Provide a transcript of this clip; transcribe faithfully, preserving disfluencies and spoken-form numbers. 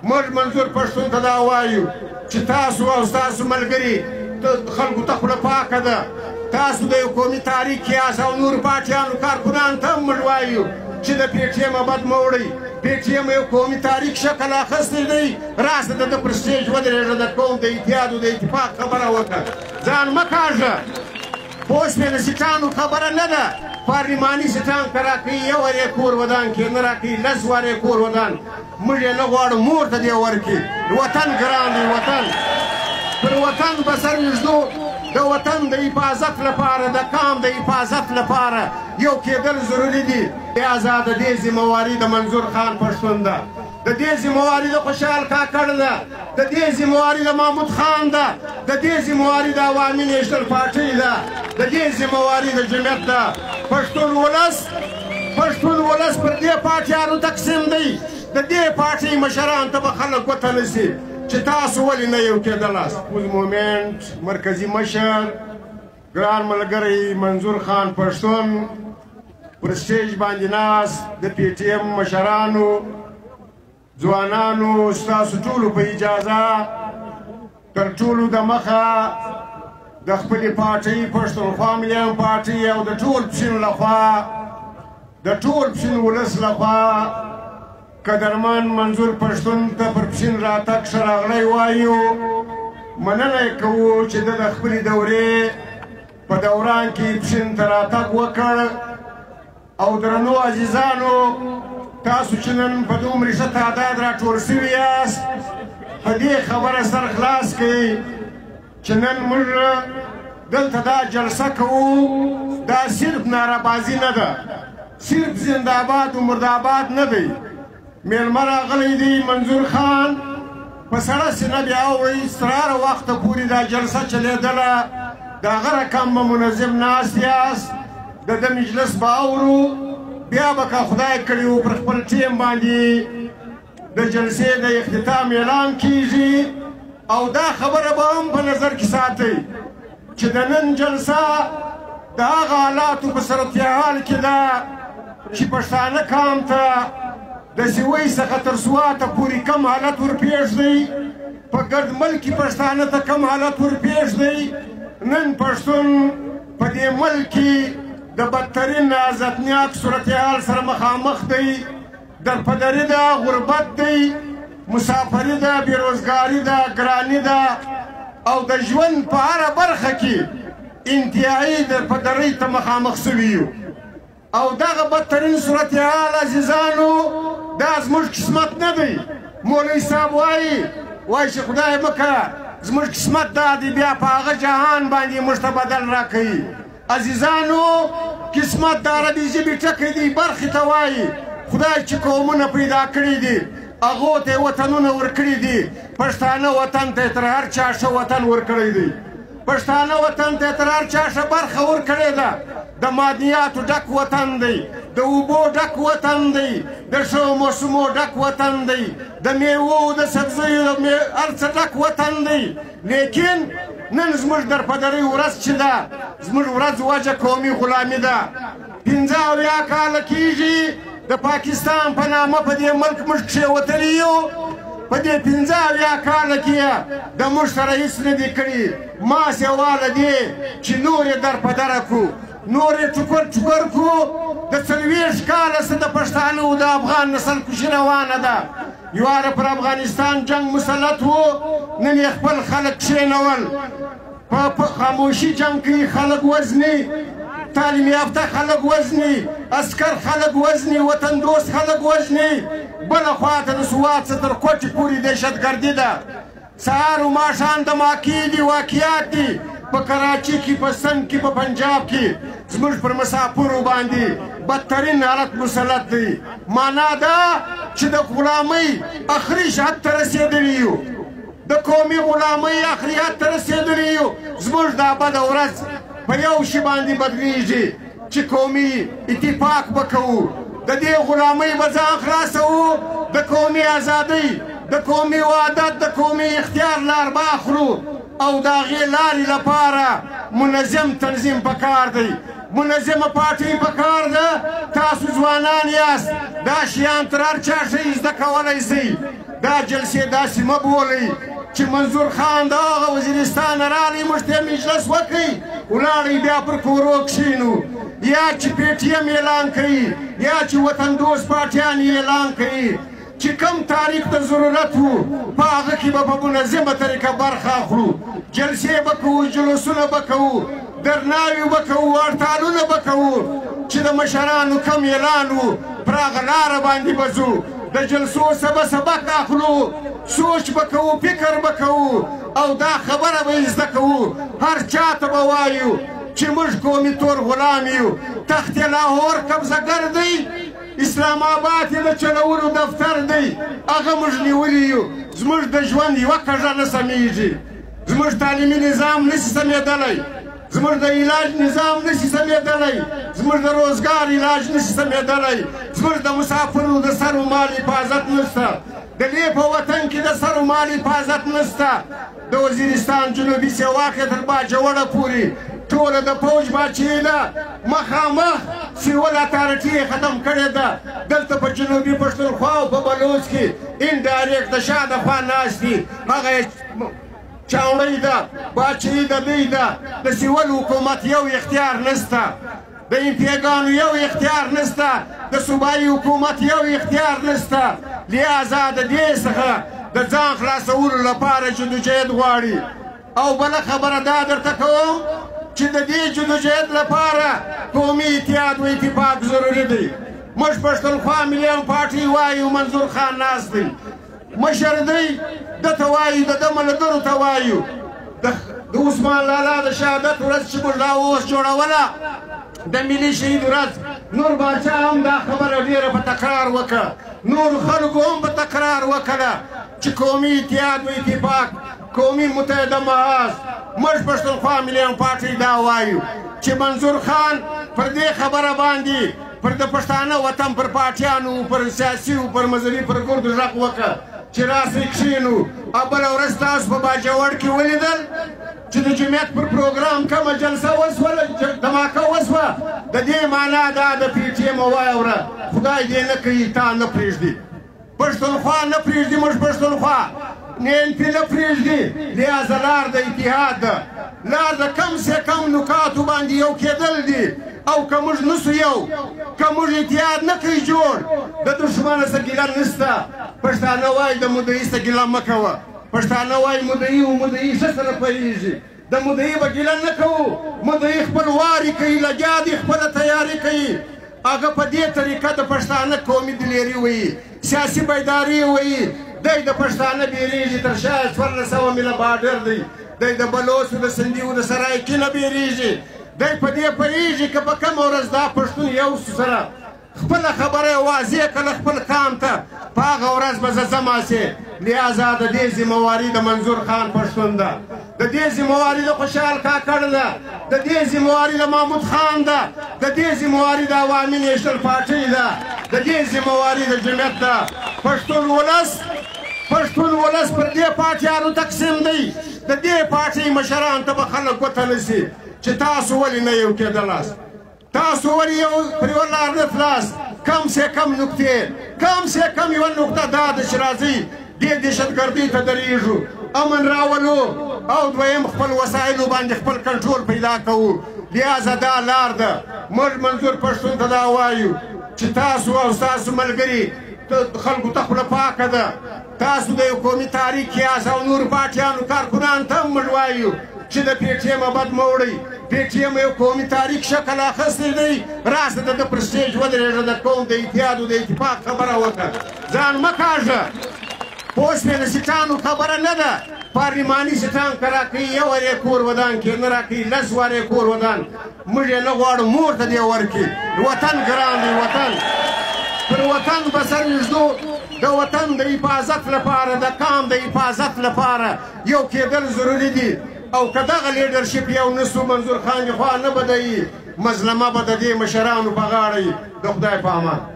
موږ منظور پښتون ته دا وایو چې تاسو او ستاسو ملګري خلکو ته خوله پاکه ده، تاسو د یو قومي تحریک یاست او نورو پارټیانو کارکنانو ته هم موږ وایو چې د پی ټي ایم بد مه وړئ. پی ټي ایم یو قومي تحریک شکل اخیستی دی، راسه د ده پر سټیج ودرېږه، د قوم د اتحاد او د اتفاق خبره وکړه، ځان مه کاږه. پوه شوې د سیټانو خبره نه ده، پارلماني سیټان که راکوي یو وارې کور ودان کې نه راکوي لس وارې کور ودان، موږ یې نه غواړو مور ته دې ورکړي. وطن ګران دی، وطن پر وطن به سر نږدو، د وطن د حفاظت لپاره، د قام د حفاظت لپاره یو کېدل ضروري دي. لہذا د دې ذمهواري د منظور خان پښتون ده، د دې ذمهواري د خوشحال کاکړ ده، د دې ذمهواري د محمود خان ده، د دې ذمهواري د عوامي نیشنل پارټۍ ده، د دې ذمهواري د جمعیت ده. پښتون ولس پښتون ولس پر دې پارټیانو تقسیم دی. د دې پارټۍ مشرانو ته به خلک ګوته نیسي چې تاسو ولې نه یو کېدلاست. اوس مومنټ مرکزي مشر ګران ملګری منظور خان پښتون پر سټیج باندې ناست، د پی ټي ایم مشرانو ځوانانو ستاسو ټولو په اجازه تر ټولو د مخه د خپلې پارټۍ پښتونخوا ملي پارټۍ او د ټول پښین لخوا د ټول پښین ولس لخوا قدرمن منظور پښتون ته پر پښین راتګ ښه راغلی وایو. مننه یې کوو چې ده د خپلې دورې په دوران کې پښین ته راتګ وکړ. او درنو عزیزانو، تاسو چې نن په دومره ښه تعداد راټول سوي یاست، په دې خبره سر خلاص کړئ چې نن موږ دلته دا جلسه کوو، دا صرف نارهبازي نه ده، صرف زنده‌آباد و مرده‌آباد نه دی. میلمه راغلی دی منظور خان په سړه سینه بیا وایي ستراره وخته پورې دا جلسه چلېدله، د هغه رقم به منظم ناست یاست، د ده مجلس به اورو، بیا به که خدای کړي و پر خپل ټیم باندې د جلسې د اختتام اعلان کیږي. او دا خبره به هم په نظر کې ساتئ چې د نن جلسه د هغه حالاتو په صورتحال کې ده چې پښتانه قام ته د سوی څخه تر سواته پورې کم حالت ورپېښ دی، په ګرد ملک کې پښتانه ته کم حالت ورپېښ دی. نن پښتون په دې ملک کې د بدترین عزتناک صورتحال سره مخامخ دی. درپدري ده، غربت دی، مسافري ده، بېروزګاري ده، ګراني ده، او د ژوند په هره برخه کې انتهایي درپدرۍ ته مخامخ سوي یو. او دغه بدترین صورتحال عزیزانو دا زموږ قسمت نه دی. مولوي صاحب وایي وایي چې خدای مه کړه زموږ قسمت دا دی، بیا په هغه جهان باندې موږ ته بدل راکوي. عزیزانو، قسمت د عربي ژبې ټکی دی، برخې ته وایي. خدای چې قومونه پیدا کړي دي هغو ته یې وطنونه ورکړي دي. پښتانه وطن ته یې تر هر چا ښه وطن ورکړی دی، پښتانه وطن ته یې تر هر چا ښه برخه ورکړې ده. د معدنیاتو ډک وطن دی، د اوبو ډک وطن دی، د ښو موسمو ډک وطن دی، د میوو د سبزیو هر څه ډک وطن دی. لیکن نن زموږ درپدرۍ ورځ چې ده، زموږ ورځ وجه قومي غلامي ده. پنځه اویا کاله کېږي د پاکستان په نامه په دې ملک موږ کښېوتلي یو. په دې پنځه اویا کاله کې د موږ سره هېڅ نه دي کړي. ماس یې واله دی چې نور یې درپدره کړو، نور یې ټوکر ټوکر کړو. د څلوېښت کاله څه د پښتانه او د افغان نسل کشي روانه ده. یواره پر افغانستان جنګ مسلط و، نن یې خپل خلک کښېنول. په خاموشي جنګ کې خلک وزني، تعلیم یافته خلک وزني، عسکر خلک وزني، وطن دوست خلک وزني. بله خواته د سوات څخه تر کوټې پورې دهشتګردي ده. سهار و ماښام دماکې دي، واقعات دي په کراچي کې، په سند کې، په پنجاب کې زموږ پر مسافرو باندې بدترین حالت مسلط دی. معنا ده چې د غلامۍ اخري حد ته رسېدلي یو، د قومي غلامۍ اخري حد ته رسېدلي یو. زموږ دا بده ورځ په یو شي باندې بدلېږي چې قومي اتفاق به کوو، د دې غلامۍ به ځان خلاصوو، د قومي ازادۍ، د قومي وحدت، د قومي اختیار لار به اخلو. او د هغې لارې لپاره منظم تنظیم پکار دی، منظمه پارټۍ پکار ده. تاسو ځوانان یاست، دا شیان تر هر چا ښه زده کولی شئ. دا جلسې داسې مه بولئ چې منظور خان د هغه وزیرستان نه راغلی موږ ته مجلس وکړئ ولاړئ بیا پر کورو کښېنو یا چې پی ټي ایم اعلان کوي یا چې وطن دوست پارټیان اعلان کوي چې کم تاریخ ته ضرورت وو په هغه کې به په منظمه طریقه برخه اخلو جلسې به کوو جلوسونه به کوو درناوي به کوو هړتالونه به کوو چې د مشرانو کم اعلان وو پر هغه لاره باندې به ځو د جلسو څه به سبق اخلو سوچ به کوو فکر به کوو او دا خبره به زده کوو هر چا ته به وایو چې موږ قومي تور غلام یو تخت لاهور قبضهګر دی اسلام آباد یې د چلولو دفتر دی هغه موږ نیولي یو زموږ د ژوند یوه کږه نه سمیږي زموږ تعلیمي نظام نشي سمېدلی زموږ د علاج نظام نشي سمېدلی زموږ د روزګار علاج نشي سمېدلی زموږ د مسافرو د سر و مال حفاظت نشته د دې په وطن کې د سر و مال حفاظت نشته د وزیرستان جنوبي سیواک تر باجوړه پورې ټوله د فوج باچې ده مخامخ سیول اتارټي یې ختم کړې ده دلته په جنوبي پښتونخوا او په بلوچ کې انډایرکټ د شا د خوا ناست دي هغه چاوړۍ ده باچې د دوی ده د سیول حکومت یو اختیار نشته د امپیګانو یو اختیار نشته د صوبایي حکومت یو اختیار نشته لہذا د دې څخه د ځان خلاصولو لپاره جدوجهد غواړي او بله خبره دا درته کوم چې د دې جدوجهد لپاره قومي اتحاد و اتفاق ضروري دی موږ پښتونخوا ملي پارټي وایو منظور خان ناست دی مشر دی ده ته وایو د ده ملګرو ته وایو د عثمان لالا د شهادت ورځ چې موږ لا اوس جوړوله د ملي شهید ورځ نور باچا هم دا خبره ډېره په تکرار وکړه نور خلکو هم په تکرار وکړه چې قومي اتحاد و اتفاق قومي متحده محاذ موږ پښتونخوا ملي پارټي دا وایو چې منظور خان پر دې خبره باندې پر د پښتانه وطن پر پارټیانو پر سیاسي او پر مذهبي پر ګردو غږ وکړه چې راسئ کښېنو او بله ورځ تاسو په باجوړ کې ولیدل چې د جمعیت پر پروګرام کومه جلسه وسوله دماکه وسوه د دې معنا دا د پی ټي ایم واوره خدای دې نه کوي تا نه پرېږدي پښتونخوا نه پرېږدي موږ پښتونخوا نین پی نه پرېږدي لہذا لار د اتحاد ده لار د کم سے کم نکاتو باندې یو کېدل دي او که موږ نسو یو که موږ اتحاد نه کوي جوړ د دښمنه څه ګیله نشته پښتانه وایي د مدعي څه ګیله مه کوه پښتانه وایي مدعي او مدعي ښه سره پوهېږي د مدعي به ګیله نه کوو مدعي خپل واري کوي لګیا دی خپله تیاري کوي هغه په دې طریقه د پښتانه قومي دلیري وایي سیاسي بیداري وایي دی د پښتانه بیریږي تر شاید څوارلس سوه میله باډر دی دی د بلوڅو د سندیو د سرایکي نه بیریږي دی په دې پوهېږي که په کومه ورځ دا پښتون یو سره خپله خبره واضح کړه خپل قام ته په هغه ورځ به زه ځم هسې لہذا د دې ذمهواري د منظور خان پښتون ده د دې ذمهواري د خوشحال کاکړ ده د دې ذمهواري د محمود خان ده د دې ذمهواري د عوامي نیشنل پارټۍ ده د دې ذمهواري د جمعیت ده پښتون ولس پښتون ولس پر دې پارټیانو تقسیم دی د دې پارټۍ مشران ته به خلک ګوته نیسي چې تاسو ولې نه یو کېدلاست تاسو ولې یو پر یوه لار نه تلاست کم سے کم نقطې کم سے کم یوه نقطه دا ده چې راځئ دې دهشتګردۍ ته درېږو امن راولو او دویم خپل وسایلو باندې خپل کنټرول پیدا کوو لہذا دا لار ده موږ منظور پښتون ته دا وایو چې تاسو او ستاسو ملګري خلکو ته خوله پاکه ده تاسو د یو قومي تحریک کیاس او نورو پارټیانو کارکنانو ته هم موږ وایو چې د پی ټي ایم بد مه وړئ پی ټي ایم یو قومي تحریک شکل اخیستی دی راسه د ده پر سټیج ودرېږه د قوم د اتحاد او د اتفاق خبره وکړه ځان مه کاږه پوه شوې د سیټانو خبره نه ده پارلماني سیټان که راکوي یو وارې کور ودان کې نه راکوي لس وارې کور ودان موږ یې نه غواړو مور ته دې ورکړي وطن ګران دی وطن پر وطن به سر وږدو د وطن د حفاظت لپاره د قام د حفاظت لپاره یو کېدل ضروري دي او که دغه لیډرشپ یو نسو منظور خان خوا نه بدوي مظلمه به د دې مشرانو په غاړه وي د خدای په امان